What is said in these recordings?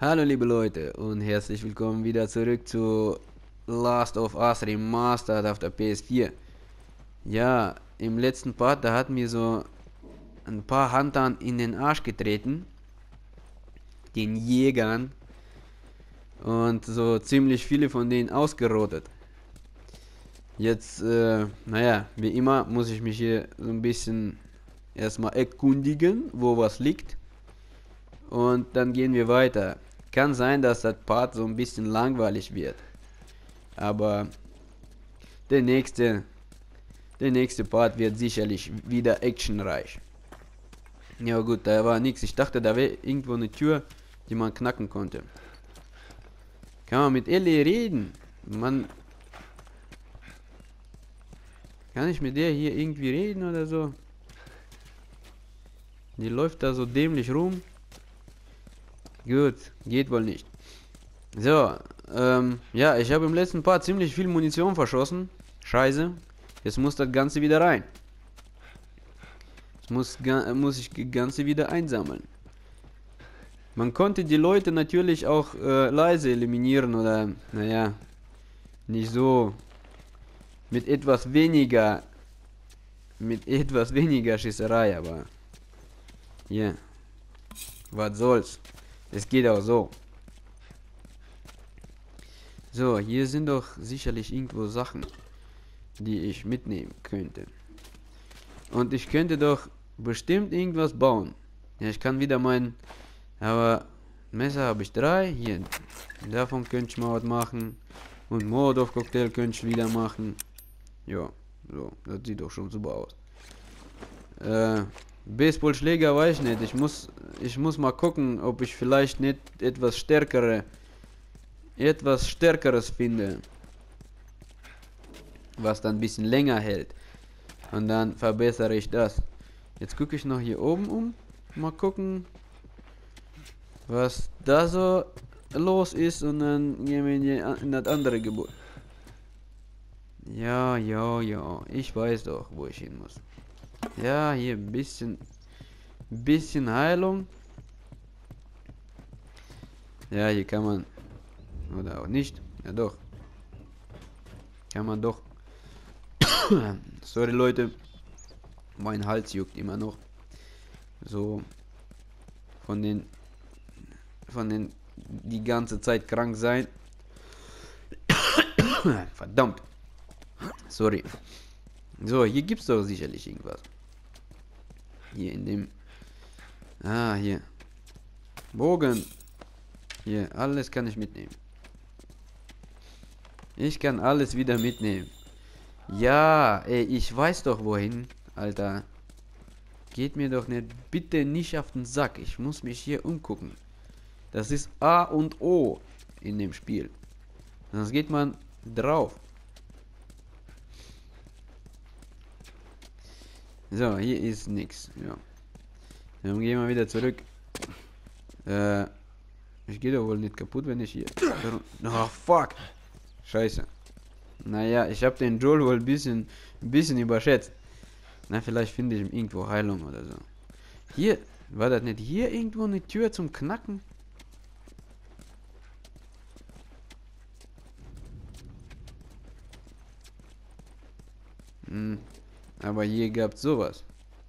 Hallo liebe Leute und herzlich willkommen wieder zurück zu Last of Us Remastered auf der PS4. Ja, im letzten Part, da hat mir so ein paar Huntern in den Arsch getreten, den Jägern, und so ziemlich viele von denen ausgerottet. Jetzt, naja, wie immer muss ich mich hier so ein bisschen erstmal erkundigen, wo was liegt. Und dann gehen wir weiter. Kann sein, dass das Part so ein bisschen langweilig wird. Aber der nächste, der nächste Part wird sicherlich wieder actionreich. Ja gut, da war nichts. Ich dachte, da wäre irgendwo eine Tür, die man knacken konnte. Kann man mit Ellie reden? Man, kann ich mit der hier irgendwie reden oder so? Die läuft da so dämlich rum. Gut, geht wohl nicht. So, ja, ich habe im letzten Part ziemlich viel Munition verschossen. Scheiße. Jetzt muss das Ganze wieder rein. Jetzt muss ich das Ganze wieder einsammeln. Man konnte die Leute natürlich auch leise eliminieren oder, naja, nicht so. Mit etwas weniger Schießerei, aber hier, was soll's. Es geht auch so. So, hier sind doch sicherlich irgendwo Sachen, die ich mitnehmen könnte. Und ich könnte doch bestimmt irgendwas bauen. Ja, ich kann wieder aber Messer habe ich 3. Hier, davon könnte ich mal was machen. Und Molotov-Cocktail könnte ich wieder machen. Ja, so, das sieht doch schon super aus. Baseballschläger weiß ich nicht. Ich muss mal gucken, ob ich vielleicht nicht etwas Stärkeres finde. Was dann ein bisschen länger hält. Und dann verbessere ich das. Jetzt gucke ich noch hier oben um. Mal gucken, was da so los ist. Und dann gehen wir in das andere Gebäude. Ja. Ich weiß doch, wo ich hin muss. Ja, hier ein bisschen Heilung. Ja, hier kann man. Oder auch nicht. Ja, doch. Kann man doch. Sorry, Leute. Mein Hals juckt immer noch. So. Von den. Die ganze Zeit krank sein. Verdammt. Sorry. So, hier gibt's doch sicherlich irgendwas. Hier in dem. Ah, hier. Bogen. Hier, alles kann ich mitnehmen. Ich kann alles wieder mitnehmen. Ja, ey, ich weiß doch wohin, Alter. Geht mir doch nicht, bitte nicht auf den Sack. Ich muss mich hier umgucken. Das ist A und O in dem Spiel. Sonst geht man drauf. So, hier ist nix. Ja. Dann gehen wir wieder zurück. Ich gehe doch wohl nicht kaputt, wenn ich hier. Oh, fuck. Scheiße. Naja, ich habe den Joel wohl ein bisschen überschätzt. Na, vielleicht finde ich irgendwo Heilung oder so. Hier, war das nicht hier irgendwo eine Tür zum Knacken? Aber hier gab's sowas.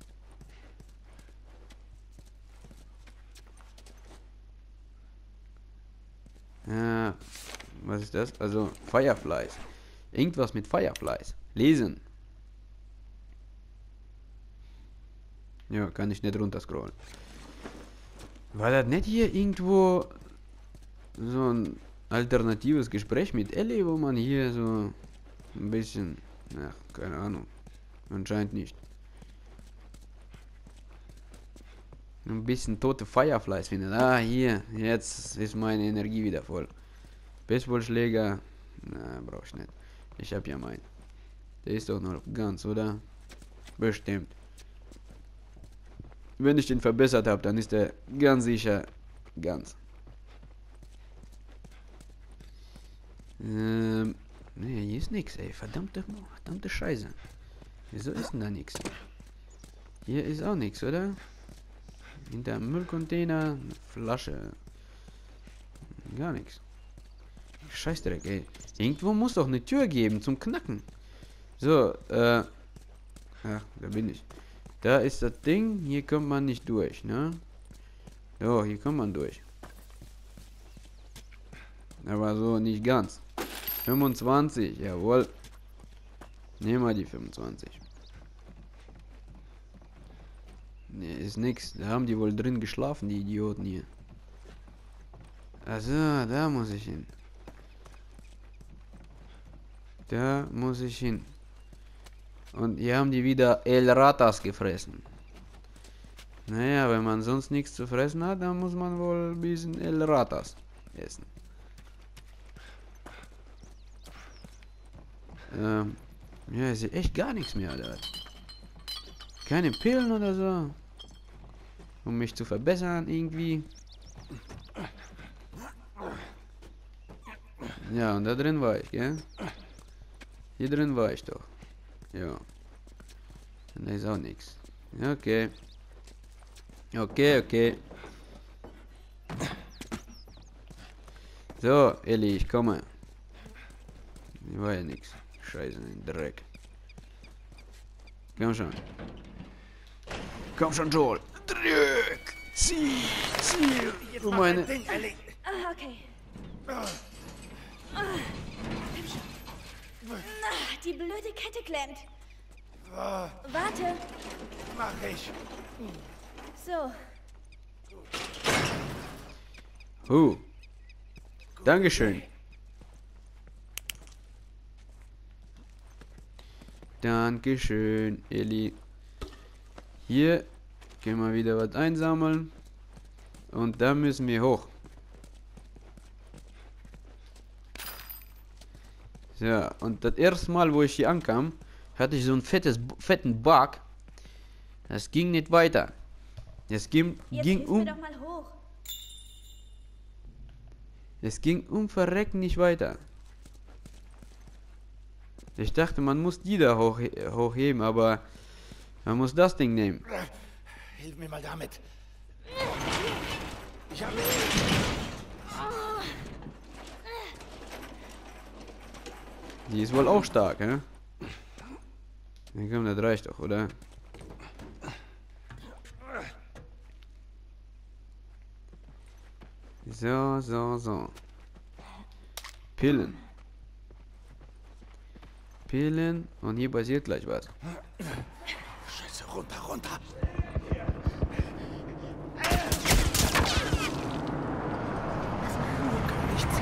Ja, was ist das? Also, Fireflies. Irgendwas mit Fireflies. Lesen. Ja, kann ich nicht runterscrollen. War das nicht hier irgendwo so ein alternatives Gespräch mit Ellie, wo man hier so ein bisschen, ach, keine Ahnung, anscheinend nicht. Ein bisschen tote Fireflies findet. Ah, hier, jetzt ist meine Energie wieder voll. Baseballschläger, na, brauch ich nicht. Ich hab ja meinen. Der ist doch noch ganz, oder? Bestimmt. Wenn ich den verbessert habe, dann ist der ganz sicher ganz. Ne, hier ist nix, ey. Verdammte Scheiße. Wieso ist denn da nix? Hier ist auch nix, oder? Hinter dem Müllcontainer, eine Flasche. Gar nichts. Scheißdreck, ey. Irgendwo muss doch eine Tür geben zum Knacken. So, ach, da bin ich. Da ist das Ding. Hier kommt man nicht durch, ne? So, hier kommt man durch. Aber so nicht ganz. 25, jawohl. Nehmen wir die 25. Ne, ist nix. Da haben die wohl drin geschlafen, die Idioten hier. Also, da muss ich hin. Da muss ich hin. Und hier haben die wieder El Ratas gefressen. Naja, wenn man sonst nichts zu fressen hat, dann muss man wohl ein bisschen El Ratas essen. Ja, ist echt gar nichts mehr, Alter. Keine Pillen oder so. Um mich zu verbessern, irgendwie. Ja, und da drin war ich, gell? Hier drin war ich doch. Ja. Und da ist auch nichts. Okay. Okay. So, Elli, ich komme. Hier war ja nichts. Scheiße, ein Dreck. Komm schon. Komm schon, Joel. Drück. Zieh. Jetzt Oh, mach meine. dein Ding, Ellie. Okay. Die blöde Kette klemmt. Warte. Mach ich. So. Dankeschön. Dankeschön, Elli. Hier können wir wieder was einsammeln. Und da müssen wir hoch. So, und das erste Mal, wo ich hier ankam, hatte ich so einen fetten Bug. Das ging nicht weiter. Es ging Jetzt hilf mir doch mal hoch. Es ging Verrecken nicht weiter. Ich dachte, man muss die da hochheben, aber man muss das Ding nehmen. Hilf mir mal damit. Ich habe... Die ist wohl auch stark, hä? Ja, komm, das reicht doch, oder? So. Pillen. Und hier passiert gleich was. Scheiße, runter. Nichts.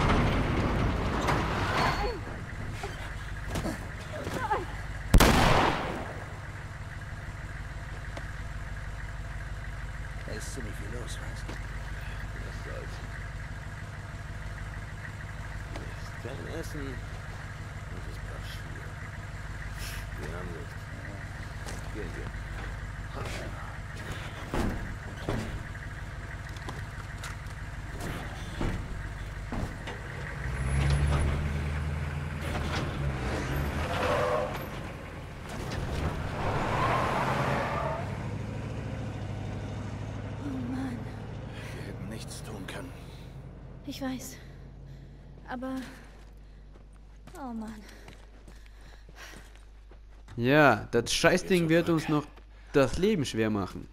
Da ist ziemlich viel los, weißt du? Was soll's. Kein Essen. Das ist Passier. Wir haben nichts. Gehen wir. Wir hätten nichts tun können. Ich weiß. Aber... Oh Mann. Ja, das Scheißding wird uns noch das Leben schwer machen.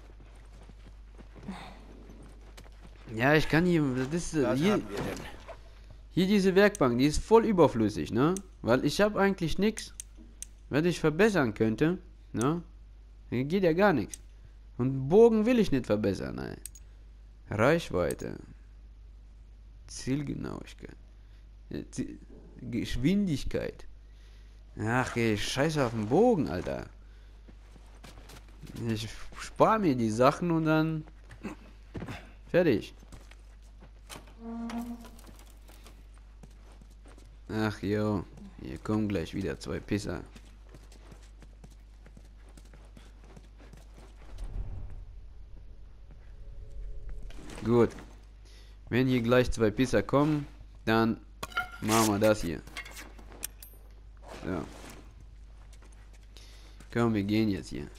Ja, ich kann hier... Das ist, Was hier, haben wir denn? hier diese Werkbank, die ist voll überflüssig, ne? Weil ich habe eigentlich nichts, was ich verbessern könnte, ne? Hier geht ja gar nichts. Und Bogen will ich nicht verbessern, ey. Reichweite. Zielgenauigkeit. Geschwindigkeit. Ach, ey, scheiße auf den Bogen, Alter. Ich spare mir die Sachen und dann... Fertig. Ach jo, hier kommen gleich wieder 2 Pisser. Gut. Wenn hier gleich 2 Pisser kommen, dann machen wir das hier. So. Komm, wir gehen jetzt hier.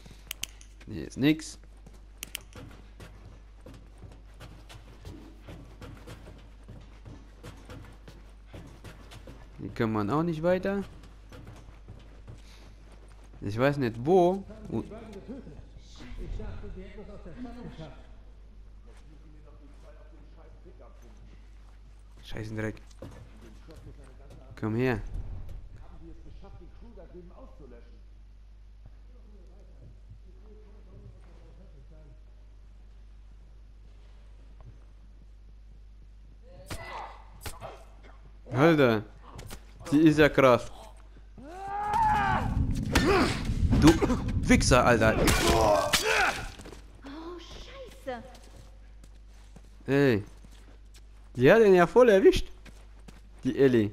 Hier ist nix. Hier kann man auch nicht weiter. Ich weiß nicht wo. Scheißen Dreck. Komm her. Alter, die ist ja krass. Du Wichser, Alter. Oh, Scheiße. Ey. Die hat ihn ja voll erwischt. Die Ellie.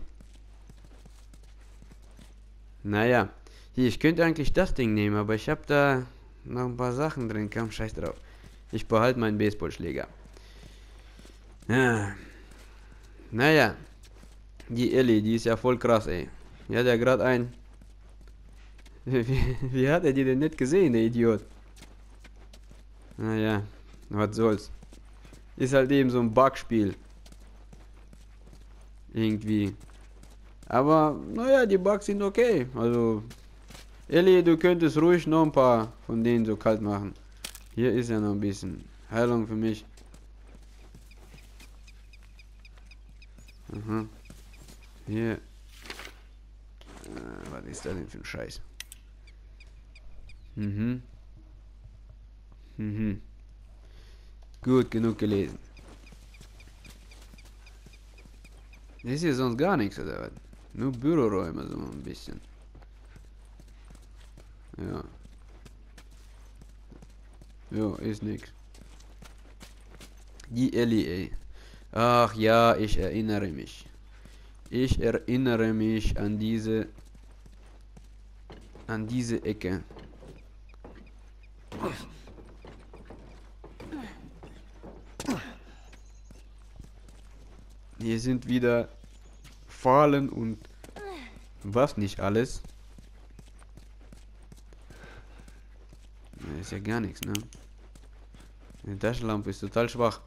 Naja. Hier, ich könnte eigentlich das Ding nehmen, aber ich habe da noch ein paar Sachen drin. Komm, scheiß drauf. Ich behalte meinen Baseballschläger. Ja. Naja. Die Ellie, die ist ja voll krass, ey. Die hat ja gerade ein... Wie hat er die denn nicht gesehen, der Idiot? Naja, was soll's. Ist halt eben so ein Bugspiel. Irgendwie. Aber, naja, die Bugs sind okay. Also, Ellie, du könntest ruhig noch ein paar von denen so kalt machen. Hier ist ja noch ein bisschen Heilung für mich. Aha. Hier. Was ist das denn für ein Scheiß? Mhm. Mhm. Gut, genug gelesen. Ist hier sonst gar nichts, oder was? Nur Büroräume, so ein bisschen. Ja. Jo, ist nix. Die Ellie, ey. Ach ja, ich erinnere mich. Ich erinnere mich an diese Ecke. Hier sind wieder Fallen und was nicht alles. Ist ja gar nichts, ne? Die Taschenlampe ist total schwach.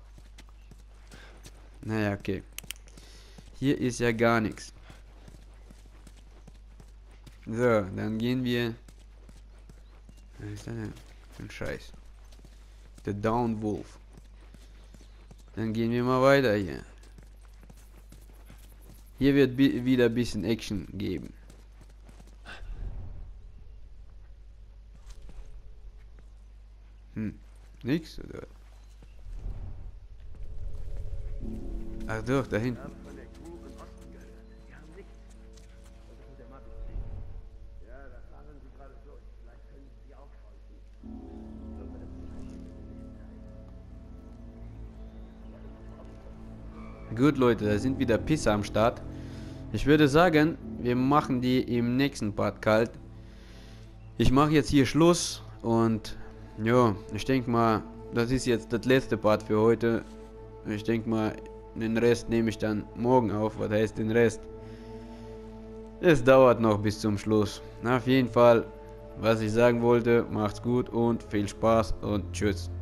Naja, okay. Hier ist ja gar nichts. So, dann gehen wir... Was ist das denn für ein Scheiß? Der Down Wolf. Dann gehen wir mal weiter hier. Hier wird wieder ein bisschen Action geben. Nix, oder? Ach doch, da hinten. Gut, Leute, da sind wieder Pisser am Start. Ich würde sagen, wir machen die im nächsten Part kalt. Ich mache jetzt hier Schluss und ja, ich denke mal, das ist jetzt das letzte Part für heute. Ich denke mal, den Rest nehme ich dann morgen auf. Was heißt den Rest? Es dauert noch bis zum Schluss. Auf jeden Fall, was ich sagen wollte, macht's gut und viel Spaß und tschüss.